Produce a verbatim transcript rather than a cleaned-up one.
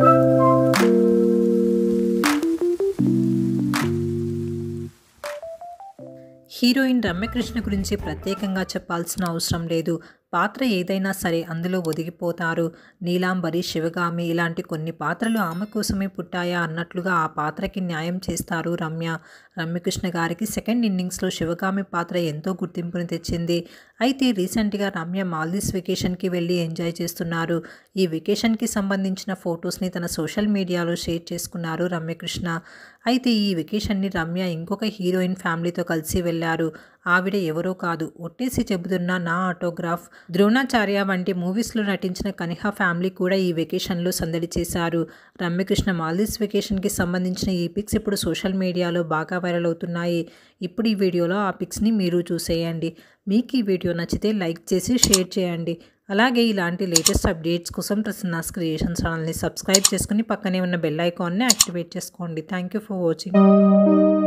Heroine Ramyakrishna గురించి ప్రత్యేకంగా చెప్పాల్సిన అవసరం లేదు. పాత్ర ఏదైనా సరే అందులో ఒదిగిపోతారు. నీలాంబరి, శివగామి ఇలాంటి కొన్ని పాత్రలు ఆమె కోసమే పుట్టాయా అన్నట్లుగా ఆ పాత్రకి న్యాయం చేస్తారు రమ్య. రమ్యకృష్ణ గారికి సెకండ్ ఇన్నింగ్స్లో శివగామి పాత్ర ఎంతో గుర్తింపుని తెచ్చింది. అయితే రీసెంట్గా రమ్య మాల్దీవ్స్ వెకేషన్కి వెళ్ళి ఎంజాయ్ చేస్తున్నారు. ఈ వెకేషన్కి సంబంధించిన ఫొటోస్ని తన సోషల్ మీడియాలో షేర్ చేసుకున్నారు రమ్యకృష్ణ. అయితే ఈ వెకేషన్ని రమ్య ఇంకొక హీరోయిన్ ఫ్యామిలీతో కలిసి వెళ్ళారు. ఆవిడ ఎవరో కాదు, ఒట్టేసి చెబుతున్న నా ఆటోగ్రాఫ్, ద్రోణాచార్య వంటి మూవీస్లో నటించిన కనిహా ఫ్యామిలీ కూడా ఈ వెకేషన్లో సందడి చేశారు. రమ్యకృష్ణ మాల్దీవ్స్ వెకేషన్కి సంబంధించిన ఈ పిక్స్ ఇప్పుడు సోషల్ మీడియాలో బాగా వైరల్ అవుతున్నాయి. ఇప్పుడు ఈ వీడియోలో ఆ పిక్స్ని మీరు చూసేయండి. మీకు ఈ వీడియో నచ్చితే లైక్ చేసి షేర్ చేయండి. అలాగే ఇలాంటి లేటెస్ట్ అప్డేట్స్ కోసం ప్రసన్నాస్ క్రియేషన్ ఛానల్ని సబ్స్క్రైబ్ చేసుకుని పక్కనే ఉన్న బెల్ ఐకాన్ని యాక్టివేట్ చేసుకోండి. Thank you for watching.